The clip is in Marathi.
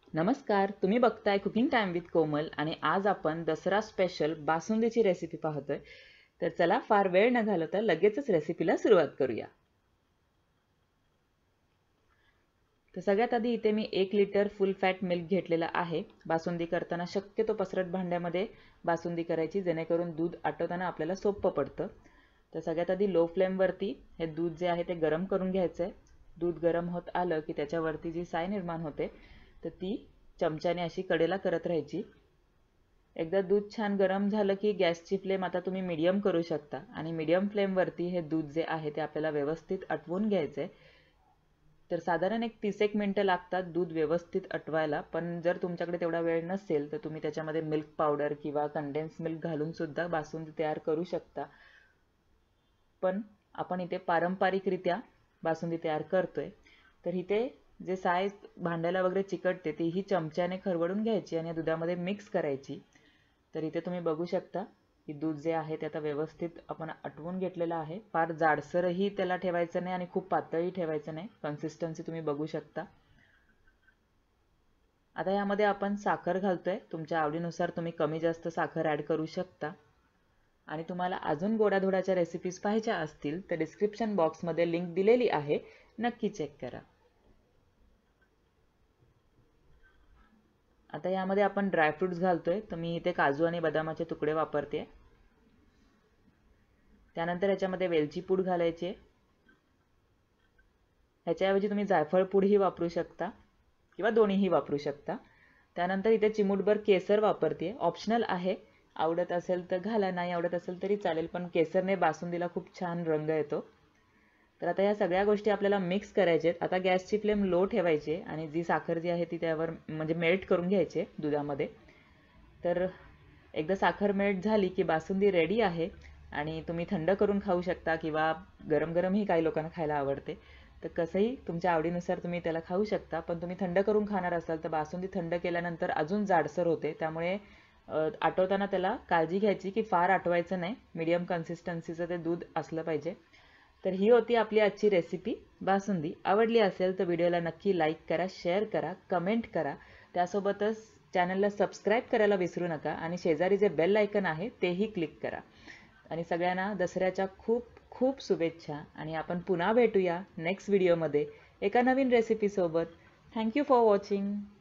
नमस्कार, तुम्ही बघताय कुकिंग टाइम विथ कोमल आणि आज आपण दसरा स्पेशल बासुंदीची रेसिपी पाहतोय. तर चला फार वेळ न घालवता लगेचच रेसिपीला सुरुवात करूया. तर सगळ्यात आधी इथे मी 1 लिटर फुल फॅट मिल्क घेतलेला आहे. बासुंदी करताना शक्यतो पसरट भांड्यामध्ये बासुंदी करायची जेणेकरून दूध आटवताना आपल्याला सोपं पडतं. तर सगळ्यात आधी लो फ्लेमवरती हे दूध जे आहे ते गरम करून घ्यायचं आहे. दूध गरम होत आलं की त्याच्यावरती जी साय निर्माण होते तर ती चमच्याने अशी कडेला करत राहायची. एकदा दूध छान गरम झालं की गॅसची फ्लेम आता तुम्ही मीडियम करू शकता आणि मीडियम फ्लेमवरती हे दूध जे आहे ते आपल्याला व्यवस्थित आटवून घ्यायचं आहे. तर साधारण एक 30 मिनिटं लागतात दूध व्यवस्थित आटवायला. पण जर तुमच्याकडे तेवढा वेळ नसेल तर तुम्ही त्याच्यामध्ये मिल्क पावडर किंवा कंडेन्स मिल्क घालून सुद्धा बासुंदी तयार करू शकता. पण आपण इथे पारंपरिकरित्या बासुंदी तयार करतोय. तर इथे जे साय भांड्याला वगैरे चिकटते तीही चमच्याने खरवडून घ्यायची आणि दुधामध्ये मिक्स करायची. तर इथे तुम्ही बघू शकता की दूध जे आहे ते आता व्यवस्थित आपण आटवून घेतलेलं आहे. फार जाडसरही त्याला ठेवायचं नाही आणि खूप पातळही ठेवायचं नाही. कन्सिस्टन्सी तुम्ही बघू शकता. आता यामध्ये आपण साखर घालतोय. तुमच्या आवडीनुसार तुम्ही कमी जास्त साखर ॲड करू शकता. आणि तुम्हाला अजून गोडाधोडाच्या रेसिपीज पाहिजे असतील तर डिस्क्रिप्शन बॉक्समध्ये लिंक दिलेली आहे, नक्की चेक करा. आता यामध्ये आपण ड्रायफ्रुट्स घालतोय. तर मी इथे काजू आणि बदामाचे तुकडे वापरते. त्यानंतर याच्यामध्ये वेलची पूड घालायची. ह्याच्याऐवजी तुम्ही जायफळ पूडही वापरू शकता किंवा दोन्हीही वापरू शकता. त्यानंतर इथे चिमूटभर केसर वापरते. ऑप्शनल आहे, आवडत असेल तर घाला, नाही आवडत असेल तरी चालेल, पण केसरने बासुंदीला खूप छान रंग येतो. तर आता या सगळ्या गोष्टी आपल्याला मिक्स करायचे आहेत. आता गॅसची फ्लेम लो ठेवायची आणि जी साखर जी आहे ती त्यावर म्हणजे मेल्ट करून घ्यायची दुधामध्ये. तर एकदा साखर मेल्ट झाली की बासुंदी रेडी आहे आणि तुम्ही थंड करून खाऊ शकता किंवा गरम गरमही काही लोकांना खायला आवडते. तर कसंही तुमच्या आवडीनुसार तुम्ही त्याला खाऊ शकता. पण तुम्ही थंड करून खाणार असाल तर बासुंदी थंड केल्यानंतर अजून जाडसर होते. त्यामुळे आटवताना त्याला काळजी घ्यायची की फार आटवायचं नाही, मीडियम कन्सिस्टन्सीचं ते दूध असलं पाहिजे. तर ही होती आपली आजची रेसिपी बासुंदी. आवडली असेल तर व्हिडिओला नक्की लाईक करा, शेअर करा, कमेंट करा. त्यासोबतच चॅनलला सबस्क्राईब करायला विसरू नका आणि शेजारी जे बेल आयकन आहे तेही क्लिक करा. आणि सगळ्यांना दसऱ्याच्या खूप खूप शुभेच्छा आणि आपण पुन्हा भेटूया नेक्स्ट व्हिडिओमध्ये एका नवीन रेसिपीसोबत. Thank you for watching.